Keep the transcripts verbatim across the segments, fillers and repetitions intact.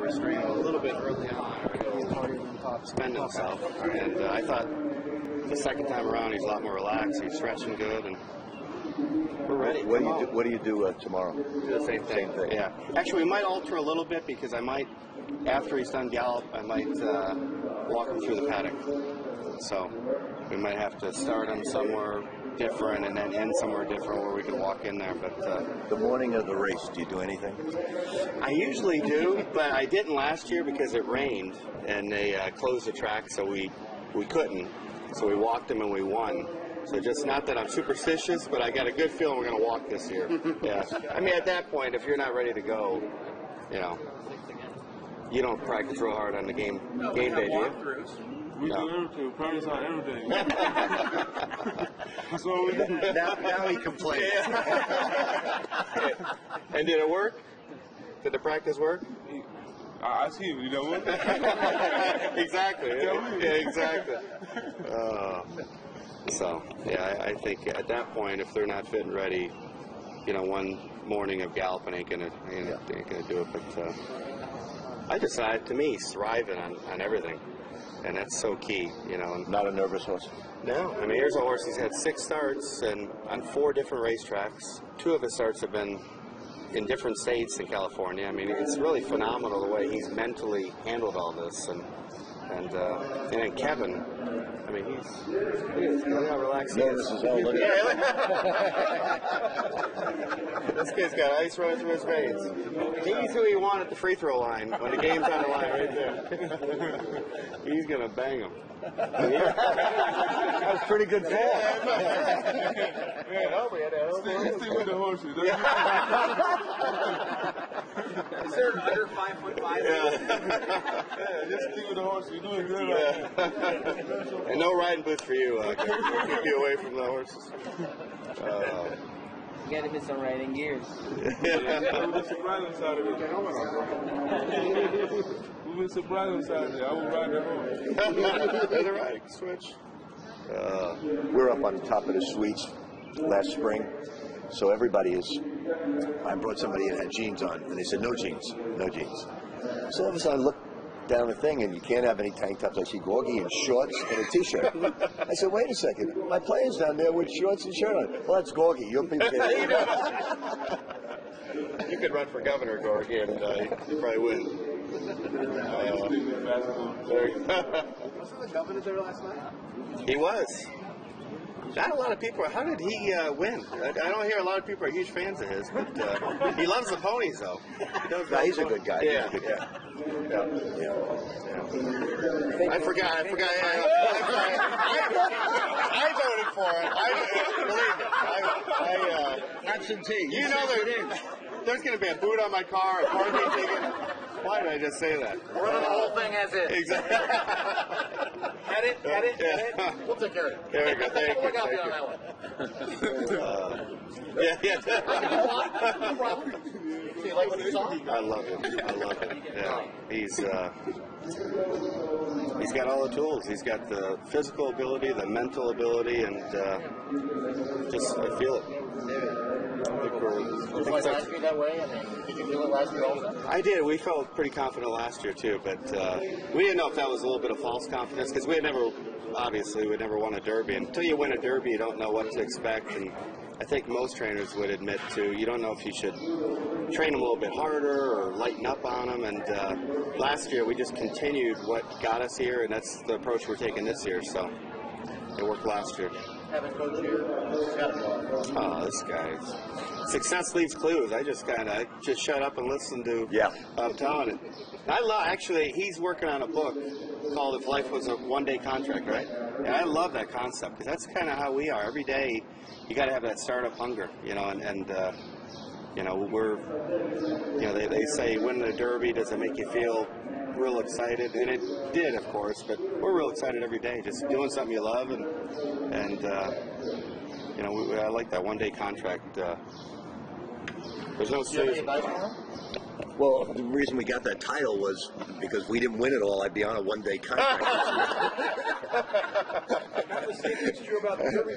restrain him a little bit early on, or he'll spend himself. And uh, I thought the second time around he's a lot more relaxed. He's stretching good, and we're ready. What do you do, what do you do uh, tomorrow? Do the same thing. Same thing. Yeah. Actually, we might alter a little bit because I might, after he's done gallop, I might uh, walk him through the paddock. So we might have to start him somewhere different and then end somewhere different where we can walk in there. But uh, the morning of the race, do you do anything? I usually do, but I didn't last year because it rained and they uh, closed the track, so we we couldn't. So we walked him and we won. So just not that I'm superstitious, but I got a good feeling we're going to walk this year. Yeah. I mean, at that point, if you're not ready to go, you know, you don't practice real hard on the game game day, do you? We No. do everything. Practice on everything. That's what we do. Now, now he complains. And did it work? Did the practice work? I, I see you. You know what? Exactly. Yeah, yeah, exactly. Uh, so, yeah, I, I think at that point, if they're not fit and ready, you know, one morning of galloping ain't gonna ain't, ain't gonna do it. But uh, I decide, to me, he's thriving on, on everything. And that's so key, you know. Not a nervous horse? No. I mean, here's a horse, he's had six starts and on four different racetracks. Two of his starts have been in different states in California. I mean, it's really phenomenal the way he's mentally handled all this. And and uh, and then Kevin, I mean, he's, look how relaxed he is. Nervous as hell. Look at This kid's got ice running through his veins. He's who he won at the free throw line when the game's on the line right there. He's going to bang him. That was pretty good ball. Stick, stick with the horses. Is there an under five foot five? Yeah. Yeah, just stick with the horses. You're doing good. Yeah. And no riding boots for you. Uh, keep you away from the horses. Uh, You gotta miss some riding gears. Yeah, we've been surprised inside of it. We've been surprised inside of it. I will ride that horse. There's a riding switch. Uh, We're up on top of the suites last spring, so everybody is. I brought somebody that had jeans on, and they said no jeans, no jeans. So all of a sudden, I look down the thing, and you can't have any tank tops. I see Gorgui in shorts and a t-shirt. I said, wait a second, my player's down there with shorts and shirt on. Well, that's Gorgui. You'll be there. You could run for governor, Gorgui, and uh, you probably win. Uh, Wasn't the governor there last night? he was. Not a lot of people. How did he uh, win? I, I don't hear a lot of people are huge fans of his, but uh, he loves the ponies, though. He does No, he's a good guy. Yeah, He's a good yeah. guy. Yeah. Yeah. I forgot. I forgot. Yeah, I, I, I voted for it. I, believe me. I, I, uh, Absentee. you know there, there's going to be a boot on my car, a parking ticket. Why did I just say that? We're running the whole thing as is. Exactly. Edit, edit, Yeah. edit. We'll take care of it. There we go. Thank you. Look out Thank on you. that one. Uh, yeah, yeah. Do you like what you saw? I love him. I love him. Yeah, he's uh, he's got all the tools. He's got the physical ability, the mental ability, and uh, just I feel it. I think we're, I Was think it that's- last year that way? I mean, did you feel it last year also? I did. We felt pretty confident last year too, but uh, we didn't know if that was a little bit of false confidence because we had never, obviously, we never won a Derby. And until you win a Derby, you don't know what to expect. And I think most trainers would admit to you don't know if you should train them a little bit harder or lighten up on them. And uh, last year we just continued what got us here, and that's the approach we're taking this year. So it worked last year. Having coach here, it's gotta go. Oh, this guy. Success leaves clues. I just kind of just shut up and listen to. Yeah. I'm telling it. I love. Actually, he's working on a book called "If Life Was a One-Day Contract," right? And I love that concept because that's kind of how we are. Every day, you got to have that startup hunger, you know. And, and uh, you know, we're, you know, they they say win the Derby doesn't make you feel real excited, and it did, of course. But we're real excited every day, just doing something you love, and and. Uh, You know, we, I like that one-day contract. Uh, there's no Do you have any serious. advice for him? Well, the reason we got that title was because we didn't win it all. I'd be on a one-day contract. Not the same thing's true about the Derby.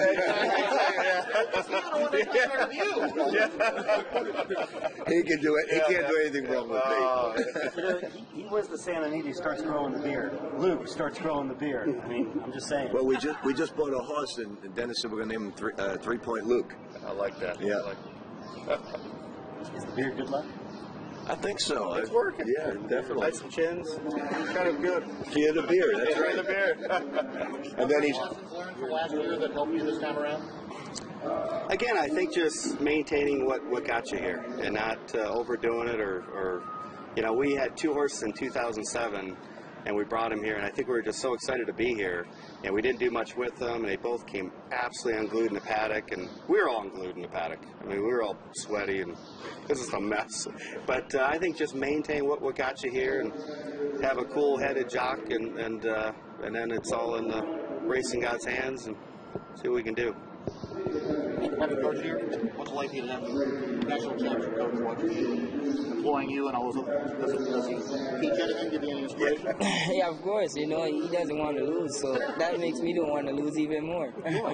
He can do it. He can't do anything wrong with me. You know, he, he was the Santa Anita starts growing the beard. Luke starts growing the beard. I mean, I'm just saying. Well, we just we just bought a horse, and Dennis said we're going to name him three, uh, Three Point Luke. I like that. Yeah. I like Is the beard good luck? I think so. It's working. Yeah, definitely. Nice chins. Kind of good. Fear the beard. That's Right right. the beard. And then he's. Lessons learned from last year that helped you this time around? Again, I think just maintaining what, what got you here and not uh, overdoing it or, or, you know, we had two horses in two thousand seven and we brought them here, and I think we were just so excited to be here, and we didn't do much with them, and they both came absolutely unglued in the paddock, and we were all unglued in the paddock. I mean, we were all sweaty, and this is a mess. But uh, I think just maintain what, what got you here and have a cool-headed jock, and and, uh, and then it's all in the racing god's hands, and see what we can do. Kevin Krigger, what's it like being a national championship coach watching employing you and all those other, does, it, does he teach anything, give you any inspiration? Yeah, of course. You know, he doesn't want to lose, so that makes me don't want to lose even more.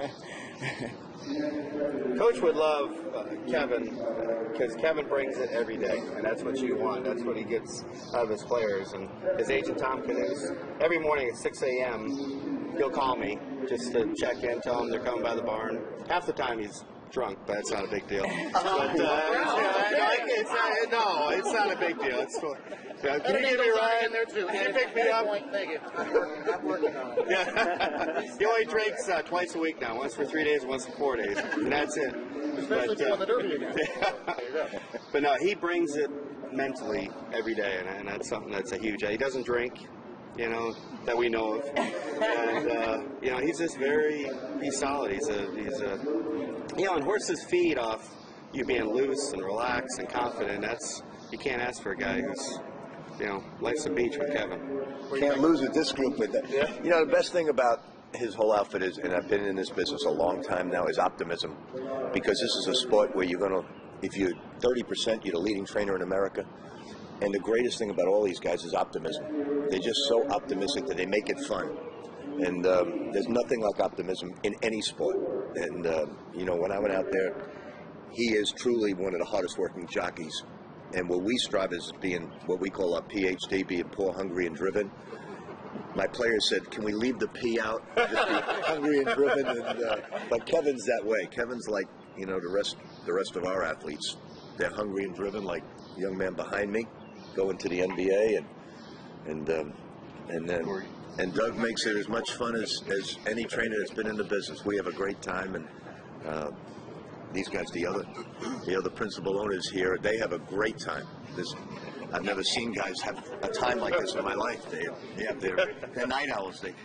Coach would love uh, Kevin because Kevin brings it every day, and that's what you want. That's what he gets out of his players. And his agent Tom Canoes, every morning at six a m, he'll call me just to check in, tell him they're coming by the barn. Half the time he's drunk, but it's not a big deal. But, uh, it's, uh, it's not, no, it's not a big deal. It's, uh, can you give me a ride? Can you pick me up? I'm working on it. Yeah. He only drinks uh, twice a week now, once for three days, once for four days, and that's it. Especially But, if you're uh, on the Derby again. but no, he brings it mentally every day, and, and that's something that's a huge. He doesn't drink, you know, that we know of, and uh, you know, he's just very, he's solid. He's a, he's a, you know, and horses feed off you being loose and relaxed and confident. That's, you can't ask for a guy who's, you know, life's a beach with Kevin. Can't lose with this group with that. Yeah. You know, the best thing about his whole outfit is, and I've been in this business a long time now, is optimism. Because this is a sport where you're going to, if you're thirty percent, you're the leading trainer in America. And the greatest thing about all these guys is optimism. They're just so optimistic that they make it fun. And um, there's nothing like optimism in any sport. And, uh, you know, when I went out there, he is truly one of the hardest working jockeys. And what we strive is being what we call a P H D, being poor, hungry, and driven. My players said, can we leave the P out, just be hungry and driven? And, uh, but Kevin's that way. Kevin's like, you know, the rest the rest of our athletes. They're hungry and driven, like the young man behind me, going to the N B A. And and um, and then and Doug makes it as much fun as, as any trainer that's been in the business. We have a great time, and uh, these guys, the other the other principal owners here, they have a great time. This, I've never seen guys have a time like this in my life. They, they have their, their night owls. They,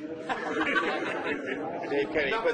Dave Kenny, but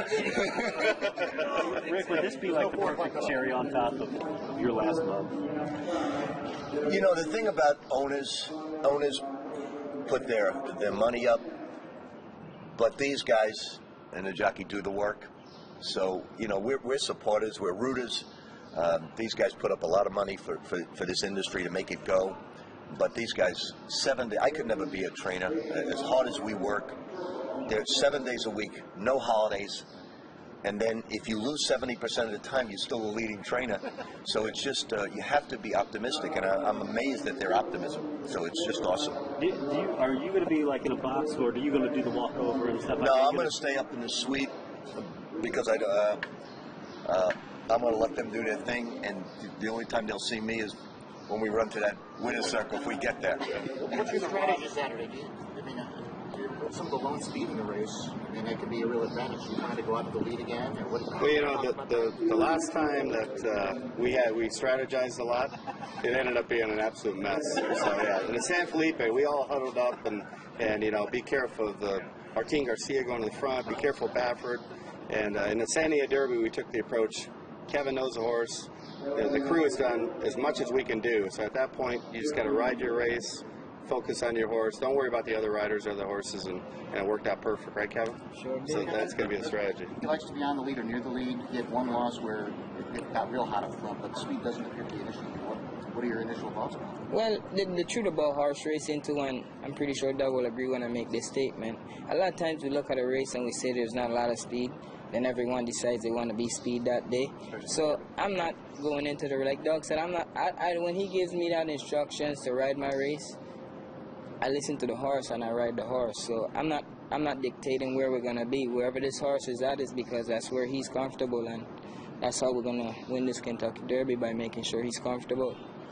Rick, would this be like the perfect cherry on top of your last month? you know, the thing about owners, owners put their their money up, but these guys and the jockey do the work. So, you know, we're, we're supporters, we're rooters. Um, these guys put up a lot of money for, for, for this industry to make it go. But these guys, seven days, I could never be a trainer. As hard as we work, they're seven days a week, no holidays. And then if you lose seventy percent of the time, you're still a leading trainer. So it's just, uh, you have to be optimistic. And I, I'm amazed at their optimism. So it's just awesome. Do, do you, are you going to be like in a box, or are you going to do the walkover and stuff like No, that? I'm going to stay up in the suite because I, uh, uh, I'm going to let them do their thing, and the only time they'll see me is when we run to that winner's circle if we get there. What's your strategy Saturday? Do you, I mean, uh, some of the lone speed in the race, I mean, that could be a real advantage. You trying to go out to the lead again? Or what, well, you know, the, the, the last time that uh, we had, we strategized a lot, it ended up being an absolute mess. So, yeah, in the San Felipe, we all huddled up and, and you know, be careful of the Martin Garcia going to the front, be careful of Baffert. And uh, in the San Diego Derby, we took the approach, Kevin knows the horse, the, the crew has done as much as we can do. So at that point, you just got to ride your race, focus on your horse, don't worry about the other riders or the horses, and, and it worked out perfect, right, Kevin? Sure did. So that's going to be the strategy. He likes to be on the lead or near the lead. He had one loss where it, it got real hot up front, but speed doesn't appear to be an issue. What, What are your initial thoughts on it? Well, the, the truth about horse racing too, and I'm pretty sure Doug will agree when I make this statement, a lot of times we look at a race and we say there's not a lot of speed, then everyone decides they want to be speed that day. So I'm not going into the, like Doug said, I'm not, I, I, when he gives me that instructions to ride my race, I listen to the horse and I ride the horse. So I'm not, I'm not dictating where we're going to be. Wherever this horse is at is because that's where he's comfortable, and that's how we're going to win this Kentucky Derby, by making sure he's comfortable.